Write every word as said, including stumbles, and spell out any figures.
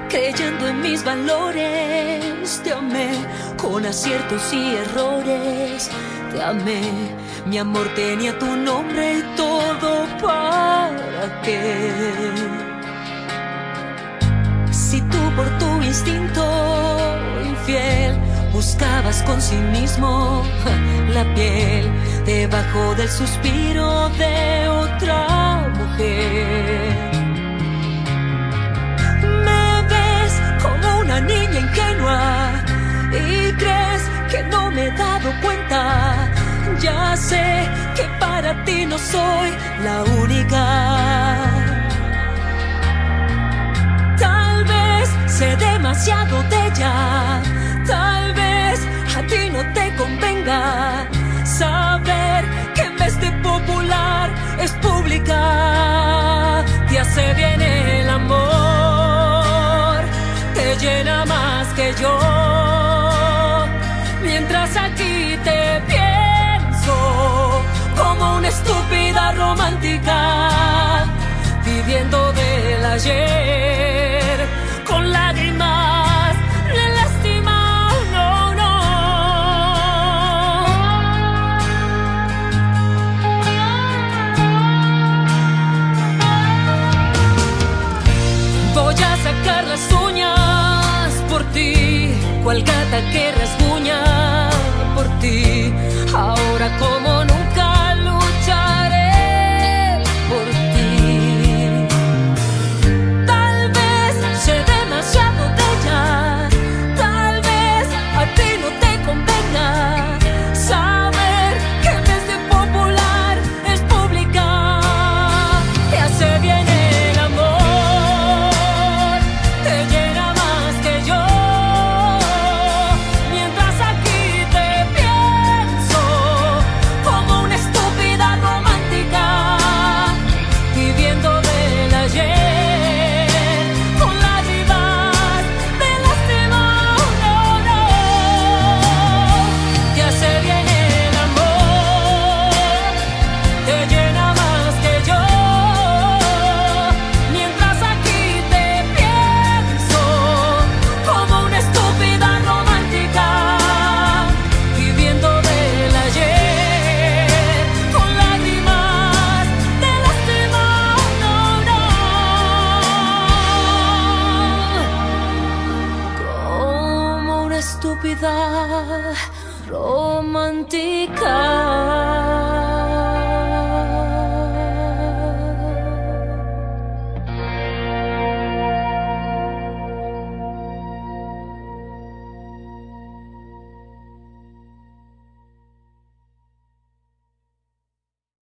creyendo en mis valores. Te amé con aciertos y errores. Te amé, mi amor tenía tu nombre y todo. ¿Para qué? Si tú por tu instinto infiel buscabas con cinismo la piel debajo del suspiro de otra mujer. Me ves como una niña ingenua y crees que no me he dado cuenta. Ya sé que para ti no soy la única. Tal vez sé demasiado de ella. Tal vez a ti no te convenga saber que en vez de popular es pública. Te hace bien el amor, te llena más que yo. Mientras aquí te pienso como una estúpida romántica, viviendo del ayer con lágrimas de lástima. No, no. Voy a sacar las uñas por ti, cual gata que rasguña por ti. Ahora como nunca lucharé por ti. Tal vez sé demasiado de ella. Tal vez a ti no te convenga saber que en vez de popular es pública. Te hace bien el amor, te llena más que yo. Mientras aquí te pienso como una estúpida romántica, viviendo del ayer con lágrimas de lástima. No, no. Te hace bien el amor, te llena más que yo. Mientras aquí te pienso como una estúpida romántica, viviendo del ayer con lágrimas de lástima. No, no. Como una estúpida romántica.